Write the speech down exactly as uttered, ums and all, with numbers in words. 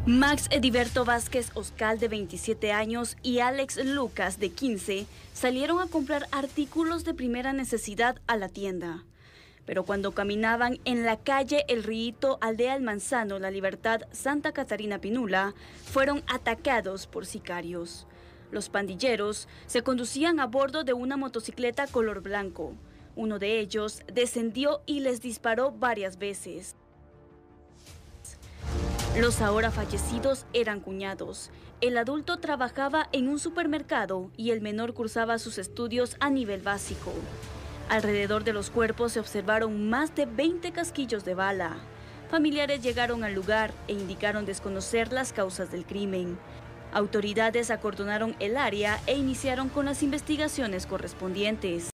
Max Ediberto Vázquez Oscal, de veintisiete años, y Alex Lucas, de quince, salieron a comprar artículos de primera necesidad a la tienda. Pero cuando caminaban en la calle El Riito, aldea El Manzano, La Libertad, Santa Catarina Pinula, fueron atacados por sicarios. Los pandilleros se conducían a bordo de una motocicleta color blanco. Uno de ellos descendió y les disparó varias veces. Los ahora fallecidos eran cuñados. El adulto trabajaba en un supermercado y el menor cursaba sus estudios a nivel básico. Alrededor de los cuerpos se observaron más de veinte casquillos de bala. Familiares llegaron al lugar e indicaron desconocer las causas del crimen. Autoridades acordonaron el área e iniciaron con las investigaciones correspondientes.